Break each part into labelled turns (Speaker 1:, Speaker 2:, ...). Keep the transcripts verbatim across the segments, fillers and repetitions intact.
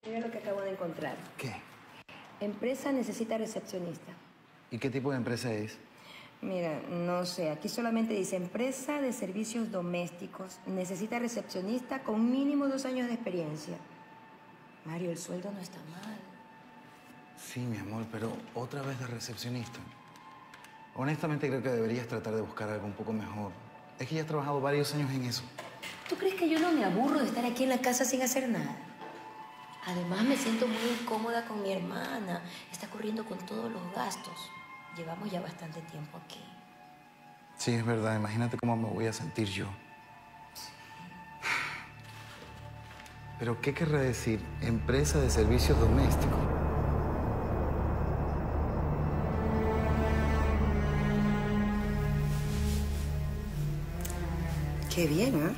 Speaker 1: Mira lo que acabo de encontrar.
Speaker 2: ¿Qué?
Speaker 1: Empresa necesita recepcionista.
Speaker 2: ¿Y qué tipo de empresa es?
Speaker 1: Mira, no sé, aquí solamente dice empresa de servicios domésticos. Necesita recepcionista con mínimo dos años de experiencia. Mario, el sueldo no está mal.
Speaker 2: Sí, mi amor, pero otra vez de recepcionista. Honestamente creo que deberías tratar de buscar algo un poco mejor. Es que ya has trabajado varios años en eso.
Speaker 1: ¿Tú crees que yo no me aburro de estar aquí en la casa sin hacer nada? Además, me siento muy incómoda con mi hermana. Está corriendo con todos los gastos. Llevamos ya bastante tiempo aquí.
Speaker 2: Sí, es verdad. Imagínate cómo me voy a sentir yo. ¿Pero qué querrá decir empresa de servicios domésticos?
Speaker 3: Qué bien, ¿eh?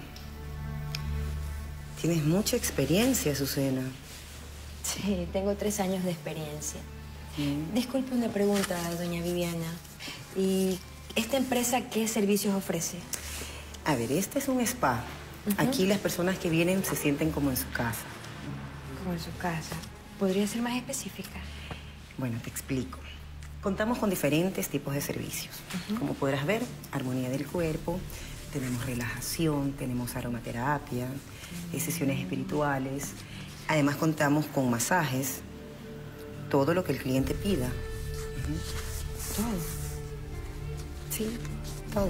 Speaker 3: Tienes mucha experiencia, Azucena.
Speaker 1: Sí, tengo tres años de experiencia.
Speaker 3: Mm.
Speaker 1: Disculpe una pregunta, doña Viviana. ¿Y esta empresa qué servicios ofrece?
Speaker 3: A ver, este es un spa. Uh-huh. Aquí las personas que vienen se sienten como en su casa.
Speaker 1: Como en su casa. ¿Podría ser más específica?
Speaker 3: Bueno, te explico. Contamos con diferentes tipos de servicios. Uh-huh. Como podrás ver, armonía del cuerpo, tenemos relajación, tenemos aromaterapia, uh-huh. sesiones espirituales. Además, contamos con masajes, todo lo que el cliente pida. Uh-huh.
Speaker 1: ¿Todo?
Speaker 3: Sí, todo.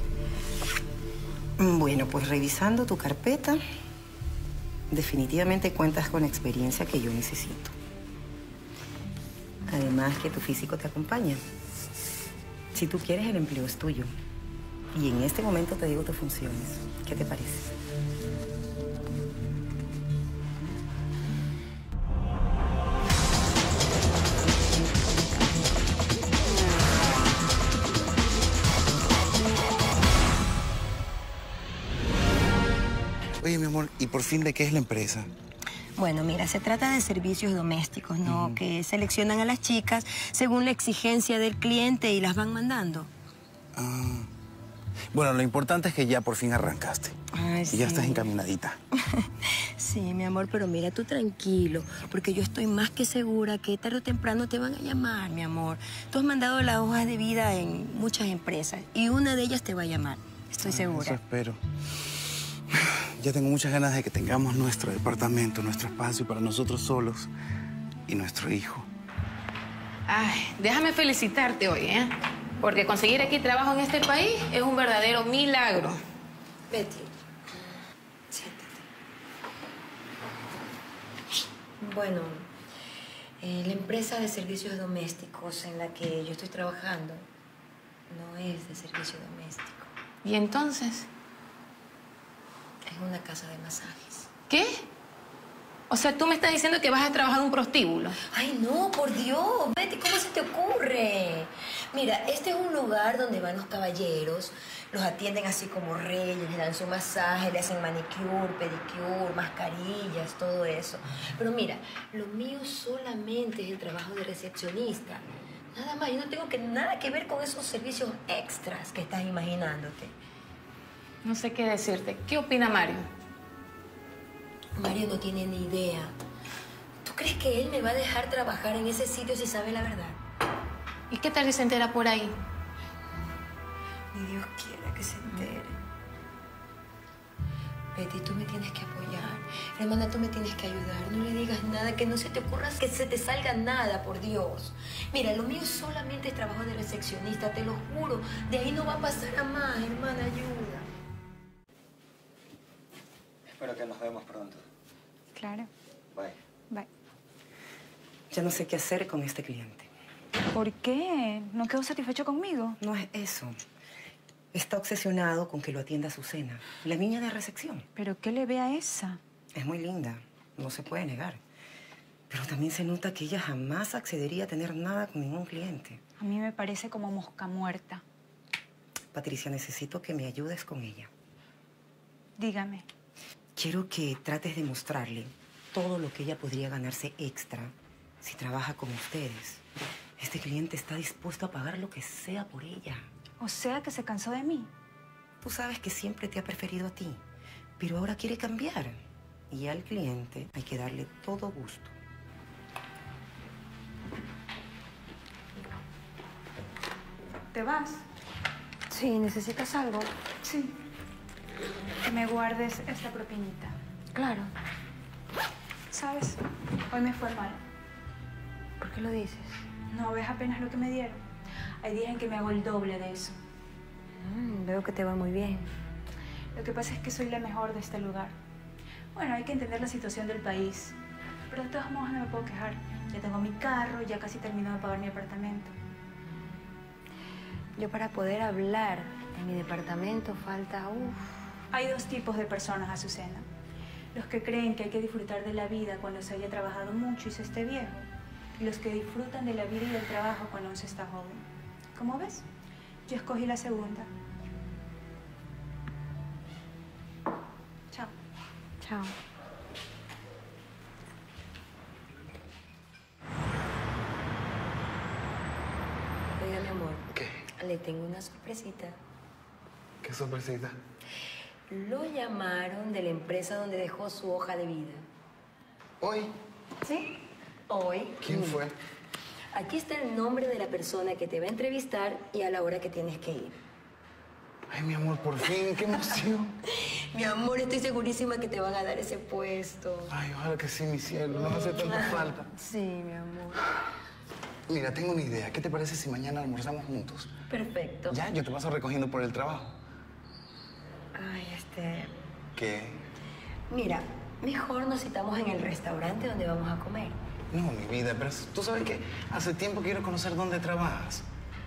Speaker 3: Bueno, pues revisando tu carpeta, definitivamente cuentas con la experiencia que yo necesito. Además que tu físico te acompaña. Si tú quieres, el empleo es tuyo. Y en este momento te digo tus funciones. ¿Qué te parece?
Speaker 2: Oye, mi amor, ¿y por fin de qué es la empresa?
Speaker 1: Bueno, mira, se trata de servicios domésticos, ¿no? Uh-huh. Que seleccionan a las chicas según la exigencia del cliente y las van mandando.
Speaker 2: Ah. Bueno, lo importante es que ya por fin arrancaste.
Speaker 1: Ay,
Speaker 2: y
Speaker 1: sí.
Speaker 2: ya estás encaminadita.
Speaker 1: Sí, mi amor, pero mira, tú tranquilo, porque yo estoy más que segura que tarde o temprano te van a llamar, mi amor. Tú has mandado las hojas de vida en muchas empresas y una de ellas te va a llamar. Estoy
Speaker 2: ah,
Speaker 1: segura.
Speaker 2: Eso espero. Ya tengo muchas ganas de que tengamos nuestro departamento, nuestro espacio para nosotros solos y nuestro hijo.
Speaker 4: Ay, déjame felicitarte hoy, ¿eh? Porque conseguir aquí trabajo en este país es un verdadero milagro.
Speaker 1: Betty, siéntate. Bueno, eh, la empresa de servicios domésticos en la que yo estoy trabajando no es de servicio doméstico.
Speaker 4: ¿Y entonces?
Speaker 1: Es una casa de masajes.
Speaker 4: ¿Qué? O sea, tú me estás diciendo que vas a trabajar en un prostíbulo.
Speaker 1: Ay, no, por Dios, Betty, ¿cómo se te ocurre? Mira, este es un lugar donde van los caballeros, los atienden así como reyes, les dan su masaje, le hacen manicure, pedicure, mascarillas, todo eso. Pero mira, lo mío solamente es el trabajo de recepcionista. Nada más, yo no tengo que, nada que ver con esos servicios extras que estás imaginándote.
Speaker 4: No sé qué decirte. ¿Qué opina Mario?
Speaker 1: Mario no tiene ni idea. ¿Tú crees que él me va a dejar trabajar en ese sitio si sabe la verdad?
Speaker 4: ¿Y qué tal si se entera por ahí?
Speaker 1: Ni Dios quiera que se entere. Betty, tú me tienes que apoyar. Hermana, tú me tienes que ayudar. No le digas nada, que no se te ocurra que se te salga nada, por Dios. Mira, lo mío solamente es trabajo de recepcionista, te lo juro. De ahí no va a pasar a más, hermana, ayuda.
Speaker 5: Espero que nos vemos pronto.
Speaker 6: Claro.
Speaker 5: Bye.
Speaker 6: Bye.
Speaker 3: Ya no sé qué hacer con este cliente.
Speaker 6: ¿Por qué? ¿No quedó satisfecho conmigo?
Speaker 3: No es eso. Está obsesionado con que lo atienda Azucena, la niña de recepción.
Speaker 6: ¿Pero qué le ve a esa?
Speaker 3: Es muy linda, no se puede negar. Pero también se nota que ella jamás accedería a tener nada con ningún cliente.
Speaker 6: A mí me parece como mosca muerta.
Speaker 3: Patricia, necesito que me ayudes con ella.
Speaker 6: Dígame.
Speaker 3: Quiero que trates de mostrarle todo lo que ella podría ganarse extra si trabaja con ustedes. Este cliente está dispuesto a pagar lo que sea por ella.
Speaker 6: O sea que se cansó de mí.
Speaker 3: Tú sabes que siempre te ha preferido a ti, pero ahora quiere cambiar. Y al cliente hay que darle todo gusto.
Speaker 6: ¿Te vas?
Speaker 1: Sí, ¿necesitas algo?
Speaker 6: Sí. Que me guardes esta propinita.
Speaker 1: Claro.
Speaker 6: ¿Sabes? Hoy me fue mal.
Speaker 1: ¿Por qué lo dices?
Speaker 6: No ves apenas lo que me dieron. Hay días en que me hago el doble de eso.
Speaker 1: Mm, veo que te va muy bien.
Speaker 6: Lo que pasa es que soy la mejor de este lugar. Bueno, hay que entender la situación del país. Pero de todos modos no me puedo quejar. Ya tengo mi carro, ya casi termino de pagar mi apartamento.
Speaker 1: Yo para poder hablar en mi departamento falta... Uf.
Speaker 6: Hay dos tipos de personas, Azucena. Los que creen que hay que disfrutar de la vida cuando se haya trabajado mucho y se esté viejo. Y los que disfrutan de la vida y del trabajo cuando aún se está joven. ¿Cómo ves? Yo escogí la segunda. Chao.
Speaker 1: Chao. Oiga, mi amor.
Speaker 2: ¿Qué?
Speaker 1: Le tengo una sorpresita.
Speaker 2: ¿Qué sorpresita?
Speaker 1: Lo llamaron de la empresa donde dejó su hoja de vida.
Speaker 2: ¿Hoy?
Speaker 1: ¿Sí? Hoy.
Speaker 2: ¿Quién
Speaker 1: Mira,
Speaker 2: fue?
Speaker 1: Aquí está el nombre de la persona que te va a entrevistar y a la hora que tienes que ir.
Speaker 2: Ay, mi amor, por fin, qué emoción.
Speaker 1: Mi amor, estoy segurísima que te van a dar ese puesto.
Speaker 2: Ay, ojalá que sí, mi cielo, no me hace tanta falta.
Speaker 1: Sí, mi amor.
Speaker 2: Mira, tengo una idea. ¿Qué te parece si mañana almorzamos juntos?
Speaker 1: Perfecto.
Speaker 2: Ya, yo te paso recogiendo por el trabajo.
Speaker 1: Ay, este...
Speaker 2: ¿Qué?
Speaker 1: Mira, mejor nos citamos en el restaurante donde vamos a comer.
Speaker 2: No, mi vida, pero tú sabes que hace tiempo quiero conocer dónde trabajas.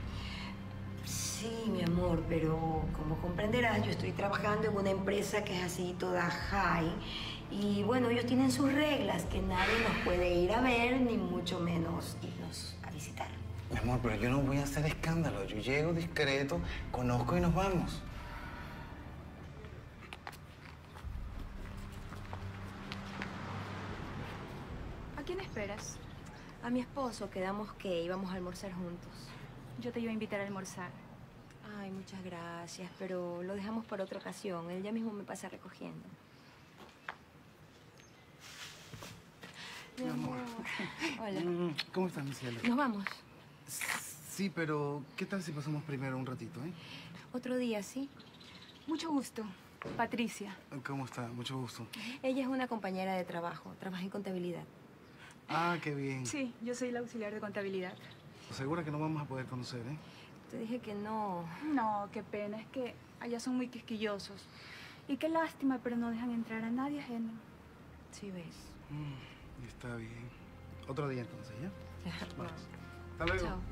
Speaker 1: Sí, mi amor, pero como comprenderás, yo estoy trabajando en una empresa que es así toda high. Y bueno, ellos tienen sus reglas, que nadie nos puede ir a ver, ni mucho menos irnos a visitar.
Speaker 2: Mi amor, pero yo no voy a hacer escándalo. Yo llego discreto, conozco y nos vamos.
Speaker 6: ¿A quién esperas?
Speaker 1: A mi esposo quedamos que íbamos a almorzar juntos.
Speaker 6: Yo te iba a invitar a almorzar.
Speaker 1: Ay, muchas gracias, pero lo dejamos para otra ocasión. Él ya mismo me pasa recogiendo. Mi amor. Hola.
Speaker 2: Mm, ¿Cómo estás, mi cielo?
Speaker 1: Nos vamos.
Speaker 2: Sí, pero ¿qué tal si pasamos primero un ratito, eh?
Speaker 1: Otro día, ¿sí?
Speaker 6: Mucho gusto. Patricia.
Speaker 2: ¿Cómo está? Mucho gusto.
Speaker 1: Ella es una compañera de trabajo. Trabaja en contabilidad.
Speaker 2: Ah, qué bien.
Speaker 6: Sí, yo soy la auxiliar de contabilidad.
Speaker 2: Segura que no vamos a poder conocer, ¿eh?
Speaker 1: Te dije que no.
Speaker 6: No, qué pena. Es que allá son muy quisquillosos. Y qué lástima, pero no dejan entrar a nadie ajeno.
Speaker 1: Sí, ves.
Speaker 2: Mm, está bien. Otro día entonces, ¿ya?
Speaker 1: Bueno.
Speaker 2: Hasta luego.
Speaker 1: Chao.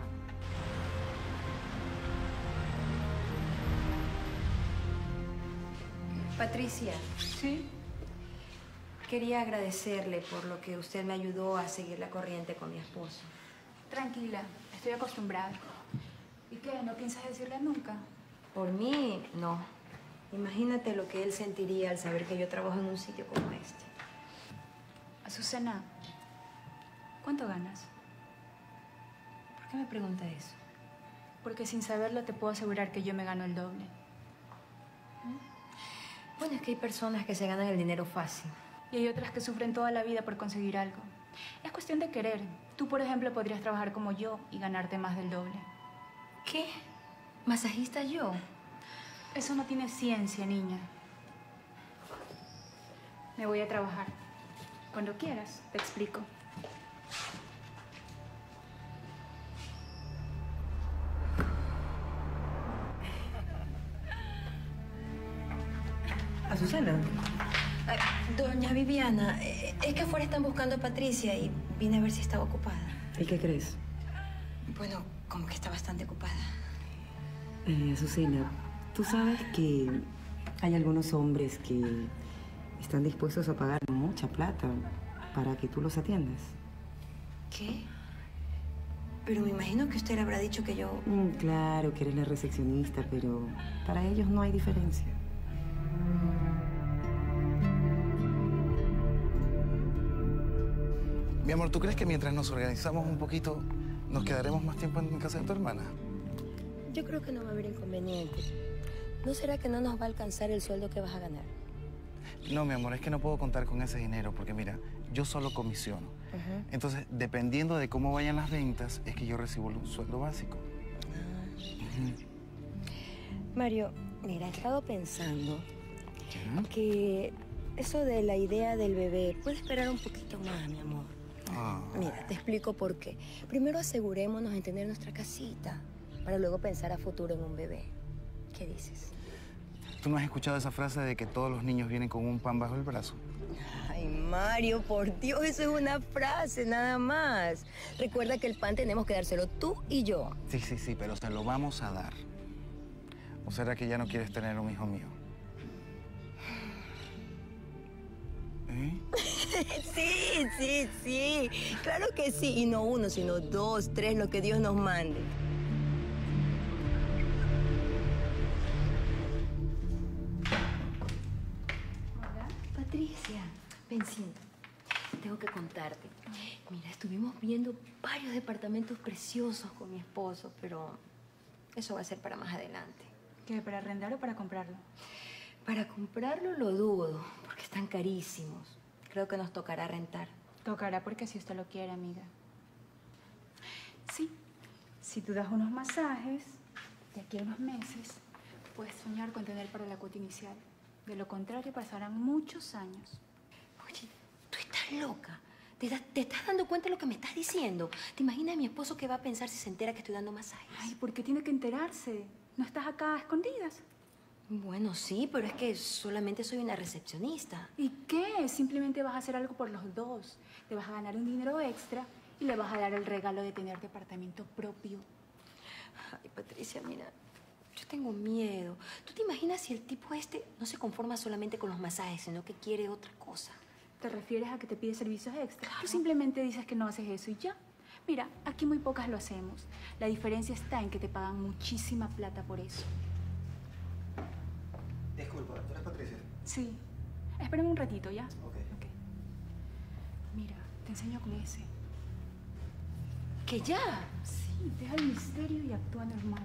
Speaker 1: Patricia,
Speaker 6: ¿Sí?
Speaker 1: quería agradecerle por lo que usted me ayudó a seguir la corriente con mi esposo.
Speaker 6: Tranquila, estoy acostumbrada. ¿Y qué? ¿No piensas decirle nunca?
Speaker 1: Por mí, no. Imagínate lo que él sentiría al saber que yo trabajo en un sitio como este.
Speaker 6: Azucena, ¿cuánto ganas?
Speaker 1: ¿Por qué me pregunta eso?
Speaker 6: Porque sin saberlo te puedo asegurar que yo me gano el doble.
Speaker 1: Bueno, es que hay personas que se ganan el dinero fácil.
Speaker 6: Y hay otras que sufren toda la vida por conseguir algo. Es cuestión de querer. Tú, por ejemplo, podrías trabajar como yo y ganarte más del doble.
Speaker 1: ¿Qué? ¿Masajista yo?
Speaker 6: Eso no tiene ciencia, niña. Me voy a trabajar. Cuando quieras, te explico.
Speaker 3: Azucena.
Speaker 1: Ay, doña Viviana, eh, es que afuera están buscando a Patricia y vine a ver si estaba ocupada.
Speaker 3: ¿Y qué crees?
Speaker 1: Bueno, como que está bastante ocupada.
Speaker 3: Eh, Azucena, tú sabes que hay algunos hombres que están dispuestos a pagar mucha plata para que tú los atiendas.
Speaker 1: ¿Qué? Pero me imagino que usted le habrá dicho que yo...
Speaker 3: Mm, claro que eres la recepcionista, pero para ellos no hay diferencia.
Speaker 2: Mi amor, ¿tú crees que mientras nos organizamos un poquito, nos quedaremos más tiempo en casa de tu hermana?
Speaker 1: Yo creo que no va a haber inconveniente. ¿No será que no nos va a alcanzar el sueldo que vas a ganar?
Speaker 2: No, mi amor, es que no puedo contar con ese dinero porque, mira, yo solo comisiono. Uh-huh. Entonces, dependiendo de cómo vayan las ventas, es que yo recibo un sueldo básico.
Speaker 1: Uh. Uh-huh. Mario, mira, he estado pensando ¿qué? Que eso de la idea del bebé puede esperar un poquito más, mi amor. Ah. Mira, te explico por qué. Primero asegurémonos en tener nuestra casita para luego pensar a futuro en un bebé. ¿Qué dices?
Speaker 2: ¿Tú no has escuchado esa frase de que todos los niños vienen con un pan bajo el brazo?
Speaker 1: Ay, Mario, por Dios, eso es una frase nada más. Recuerda que el pan tenemos que dárselo tú y yo.
Speaker 2: Sí, sí, sí, pero se lo vamos a dar. ¿O será que ya no quieres tener un hijo mío? ¿Eh?
Speaker 1: Sí, sí, sí. Claro que sí. Y no uno, sino dos, tres, lo que Dios nos mande.
Speaker 6: Hola.
Speaker 1: Patricia, ven, siéntate. Tengo que contarte. Mira, estuvimos viendo varios departamentos preciosos con mi esposo, pero eso va a ser para más adelante.
Speaker 6: ¿Qué, para arrendar o para comprarlo?
Speaker 1: Para comprarlo lo dudo, porque están carísimos. Creo que nos tocará rentar.
Speaker 6: Tocará porque si usted lo quiere, amiga. Sí, si tú das unos masajes, de aquí a unos meses, puedes soñar con tener para la cuota inicial. De lo contrario, pasarán muchos años.
Speaker 1: Oye, tú estás loca. ¿Te, da, ¿Te estás dando cuenta de lo que me estás diciendo? ¿Te imaginas a mi esposo qué va a pensar si se entera que estoy dando masajes?
Speaker 6: Ay, ¿por qué tiene que enterarse? ¿No estás acá a escondidas?
Speaker 1: Bueno, sí, pero es que solamente soy una recepcionista.
Speaker 6: ¿Y qué? Simplemente vas a hacer algo por los dos. Te vas a ganar un dinero extra y le vas a dar el regalo de tener departamento propio.
Speaker 1: Ay, Patricia, mira, yo tengo miedo. ¿Tú te imaginas si el tipo este no se conforma solamente con los masajes, sino que quiere otra cosa?
Speaker 6: ¿Te refieres a que te pide servicios extra?
Speaker 1: Claro.
Speaker 6: Tú simplemente dices que no haces eso y ya. Mira, aquí muy pocas lo hacemos. La diferencia está en que te pagan muchísima plata por eso.
Speaker 5: Disculpa, ¿tú eres Patricia?
Speaker 6: Sí. Espérame un ratito, ¿ya?
Speaker 5: Ok.
Speaker 6: Ok. Mira, te enseño con ese.
Speaker 1: ¿Que ya?
Speaker 6: Sí, deja el misterio y actúa normal.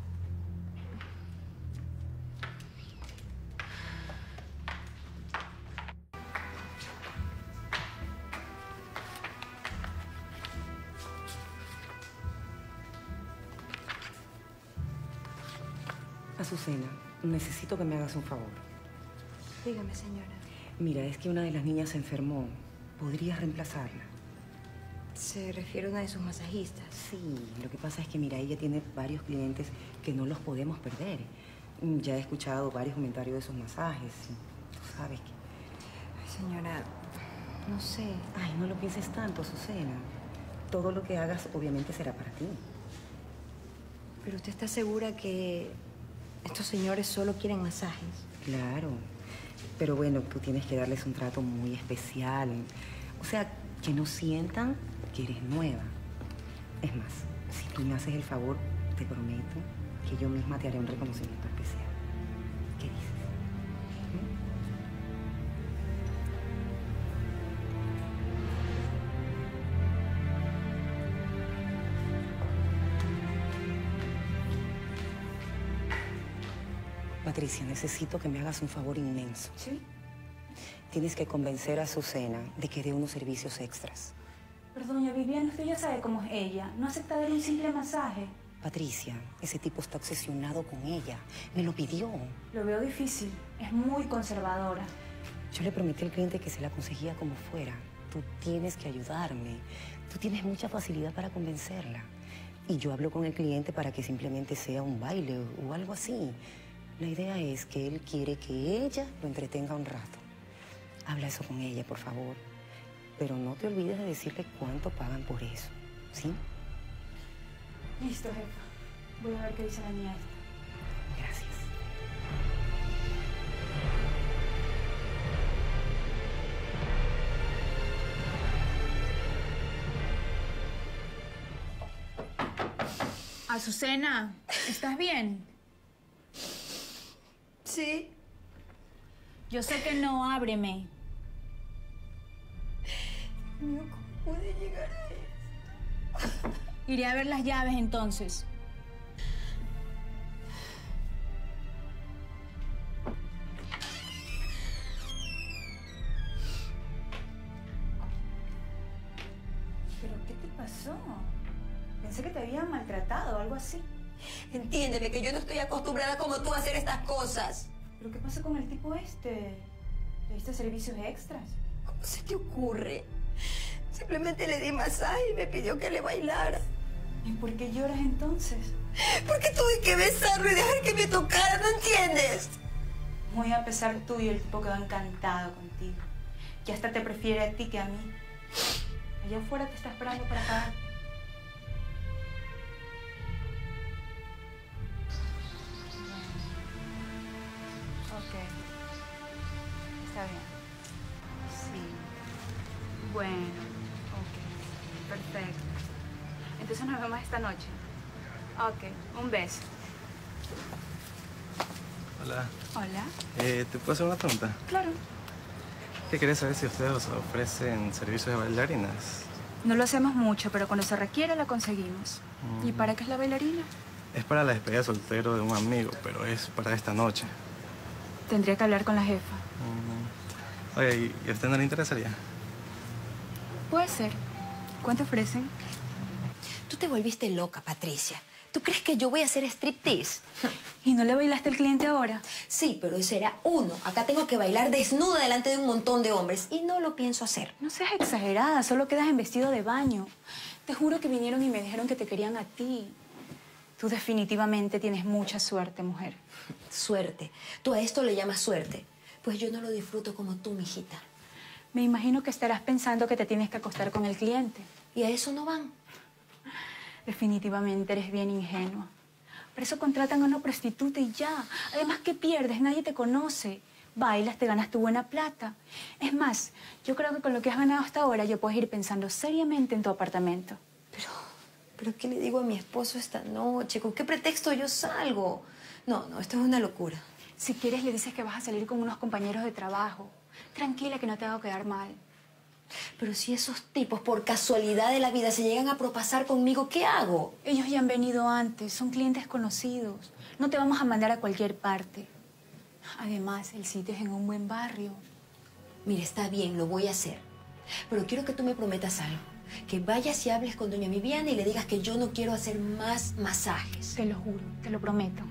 Speaker 3: Azucena, necesito que me hagas un favor.
Speaker 1: Dígame, señora.
Speaker 3: Mira, es que una de las niñas se enfermó. ¿Podrías reemplazarla?
Speaker 1: ¿Se refiere a una de sus masajistas?
Speaker 3: Sí, lo que pasa es que, mira, ella tiene varios clientes que no los podemos perder. Ya he escuchado varios comentarios de sus masajes. Tú sabes que...
Speaker 1: Ay, señora, no sé.
Speaker 3: Ay, no lo pienses tanto, Azucena. Todo lo que hagas, obviamente, será para ti.
Speaker 1: ¿Pero usted está segura que estos señores solo quieren masajes?
Speaker 3: Claro. Pero bueno, tú tienes que darles un trato muy especial. O sea, que no sientan que eres nueva. Es más, si tú me haces el favor, te prometo que yo misma te haré un reconocimiento especial. ¿Qué dices? ¿Mm? Patricia, necesito que me hagas un favor inmenso.
Speaker 6: ¿Sí?
Speaker 3: Tienes que convencer a Azucena de que dé unos servicios extras.
Speaker 6: Pero doña Viviana, usted ya sabe cómo es ella. No acepta dar un simple masaje.
Speaker 3: Patricia, ese tipo está obsesionado con ella. Me lo pidió.
Speaker 6: Lo veo difícil. Es muy conservadora.
Speaker 3: Yo le prometí al cliente que se la conseguía como fuera. Tú tienes que ayudarme. Tú tienes mucha facilidad para convencerla. Y yo hablo con el cliente para que simplemente sea un baile o algo así. La idea es que él quiere que ella lo entretenga un rato. Habla eso con ella, por favor. Pero no te olvides de decirle cuánto pagan por eso, ¿sí?
Speaker 6: Listo, jefa. Voy a ver qué dice la niña esta.
Speaker 3: Gracias.
Speaker 6: Azucena, ¿estás bien?
Speaker 1: Sí.
Speaker 6: Yo sé que no, ábreme.
Speaker 1: ¿Cómo pude llegar a esto?
Speaker 6: Iré a ver las llaves entonces. ¿Pero qué te pasó? Pensé que te habían maltratado o algo así.
Speaker 1: Entiéndeme que yo no estoy acostumbrada como tú a hacer estas cosas.
Speaker 6: ¿Pero qué pasa con el tipo este? ¿Le diste servicios extras?
Speaker 1: ¿Cómo se te ocurre? Simplemente le di masaje y me pidió que le bailara.
Speaker 6: ¿Y por qué lloras entonces?
Speaker 1: Porque tuve que besarlo y dejar que me tocara, ¿no entiendes?
Speaker 6: Muy a pesar tuyo, el tipo quedó encantado contigo. Y hasta te prefiere a ti que a mí. Allá afuera te está esperando para pagar. Ok. Está bien. Sí. Bueno. Ok. Perfecto. Entonces nos vemos esta noche. Ok. Un beso.
Speaker 7: Hola.
Speaker 6: Hola.
Speaker 7: Eh, ¿Te puedo hacer una pregunta?
Speaker 6: Claro.
Speaker 7: ¿Qué querés saber si ustedes os ofrecen servicios de bailarinas?
Speaker 6: No lo hacemos mucho, pero cuando se requiere la conseguimos.
Speaker 7: Mm.
Speaker 6: ¿Y para qué es la bailarina?
Speaker 7: Es para la despedida soltero de un amigo, pero es para esta noche.
Speaker 6: Tendría que hablar con la jefa.
Speaker 7: Mm. Oye, ¿y y a usted no le interesaría?
Speaker 6: Puede ser. ¿Cuánto ofrecen?
Speaker 1: Tú te volviste loca, Patricia. ¿Tú crees que yo voy a hacer striptease?
Speaker 6: ¿Y no le bailaste al cliente ahora?
Speaker 1: Sí, pero ese era uno. Acá tengo que bailar desnuda delante de un montón de hombres y no lo pienso hacer.
Speaker 6: No seas exagerada, solo quedas en vestido de baño. Te juro que vinieron y me dijeron que te querían a ti. Tú definitivamente tienes mucha suerte, mujer.
Speaker 1: Suerte. Tú a esto le llamas suerte. Pues yo no lo disfruto como tú, mijita.
Speaker 6: Me imagino que estarás pensando que te tienes que acostar con el cliente.
Speaker 1: ¿Y a eso no van?
Speaker 6: Definitivamente eres bien ingenua. Por eso contratan a una prostituta y ya. Además, ¿qué pierdes? Nadie te conoce. Bailas, te ganas tu buena plata. Es más, yo creo que con lo que has ganado hasta ahora ya puedes ir pensando seriamente en tu apartamento.
Speaker 1: Pero, ¿pero qué le digo a mi esposo esta noche? ¿Con qué pretexto yo salgo? No, no, esto es una locura.
Speaker 6: Si quieres, le dices que vas a salir con unos compañeros de trabajo. Tranquila, que no te hago quedar mal.
Speaker 1: Pero si esos tipos, por casualidad de la vida, se llegan a propasar conmigo, ¿qué hago?
Speaker 6: Ellos ya han venido antes, son clientes conocidos. No te vamos a mandar a cualquier parte. Además, el sitio es en un buen barrio.
Speaker 1: Mira, está bien, lo voy a hacer. Pero quiero que tú me prometas algo. Que vayas y hables con doña Viviana y le digas que yo no quiero hacer más masajes.
Speaker 6: Te lo juro, te lo prometo.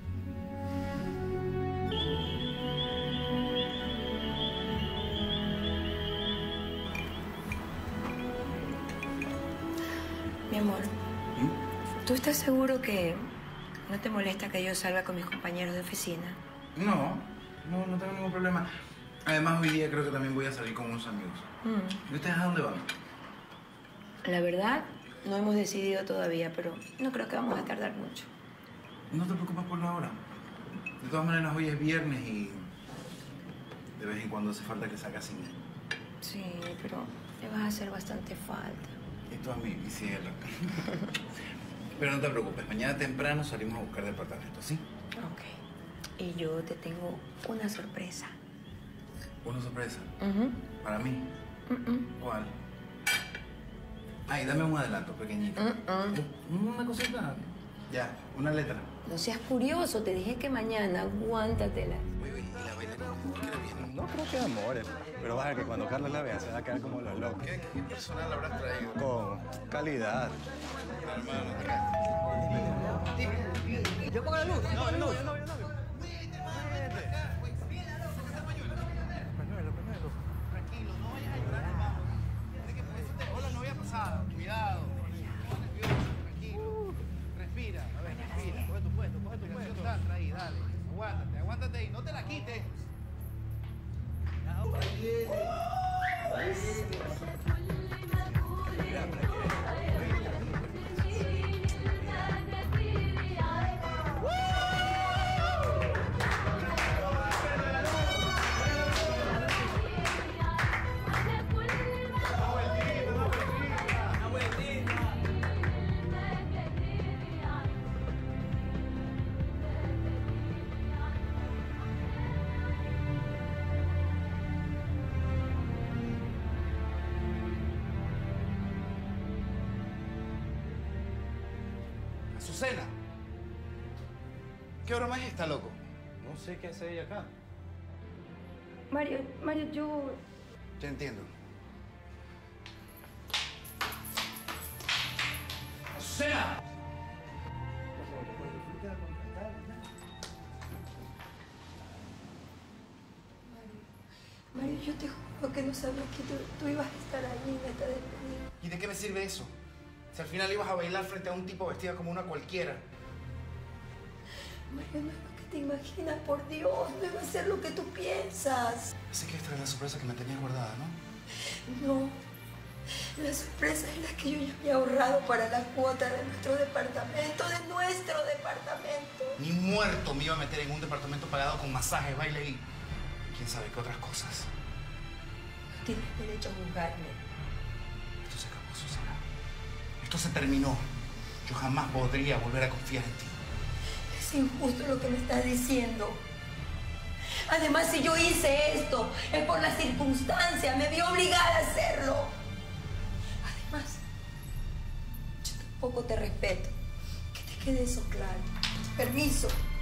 Speaker 1: Mi amor,
Speaker 2: ¿Mm?
Speaker 1: ¿tú estás seguro que no te molesta que yo salga con mis compañeros de oficina?
Speaker 2: No, no, no tengo ningún problema. Además, hoy día creo que también voy a salir con unos amigos.
Speaker 1: Mm.
Speaker 2: ¿Y ustedes a dónde van?
Speaker 1: La verdad, no hemos decidido todavía, pero no creo que vamos a tardar mucho.
Speaker 2: No te preocupes por la hora. De todas maneras, hoy es viernes y de vez en cuando hace falta que salga cine.
Speaker 1: Sí, pero le vas a hacer bastante falta.
Speaker 2: Esto es mi, mi cielo. Pero no te preocupes, mañana temprano salimos a buscar departamento, ¿sí?
Speaker 1: Ok. Y yo te tengo una sorpresa.
Speaker 2: ¿Una sorpresa?
Speaker 1: Uh-huh.
Speaker 2: ¿Para mí?
Speaker 1: Uh-uh.
Speaker 2: ¿Cuál? Ay, dame un adelanto pequeñito.
Speaker 1: Uh-uh.
Speaker 2: Una cosita. Ya, una letra.
Speaker 1: No seas curioso, te dije que mañana, aguántatela.
Speaker 2: ¿Y la bailarina cómo quiere bien?
Speaker 7: No creo que amores, pero vas a ver que cuando Carlos la vea se va a quedar como los locos.
Speaker 2: ¿Qué, qué personal habrás traído?
Speaker 7: Con calidad.
Speaker 2: Hermano, acá.
Speaker 7: Yo pongo la luz. No, no, no, no, no.
Speaker 2: Tranquilo, no vayas a llorar, hermano. Hola, novia pasada. Cuidado. Tranquilo. Respira, a ver, respira. Coge tu puesto, coge tu puesto. Está ahí, dale. Aguántate, aguántate ahí. No te la quites. Azucena. ¿Qué broma es esta, loco?
Speaker 7: No sé qué hace ella acá.
Speaker 1: Mario, Mario, yo...
Speaker 2: Ya entiendo. ¡Azucena!
Speaker 1: Mario, yo te juro que no sabía que tú, tú ibas a estar ahí en esta despedida.
Speaker 2: ¿Y de qué me sirve eso? Si al final ibas a bailar frente a un tipo vestida como una cualquiera.
Speaker 1: Mario, no es lo que te imaginas, por Dios. No iba a ser lo que tú piensas.
Speaker 2: Así que esta es la sorpresa que me tenías guardada, ¿no?
Speaker 1: No. La sorpresa es la que yo ya había ahorrado para la cuota de nuestro departamento, de nuestro departamento.
Speaker 2: Ni muerto me iba a meter en un departamento pagado con masajes, baile y quién sabe qué otras cosas.
Speaker 1: No tienes derecho a juzgarme.
Speaker 2: Esto se acabó, Susana. Esto se terminó. Yo jamás podría volver a confiar en ti.
Speaker 1: Es injusto lo que me estás diciendo. Además, si yo hice esto, es por las circunstancias. Me vi obligada a hacerlo. Además, yo tampoco te respeto. Que te quede eso claro. Permiso.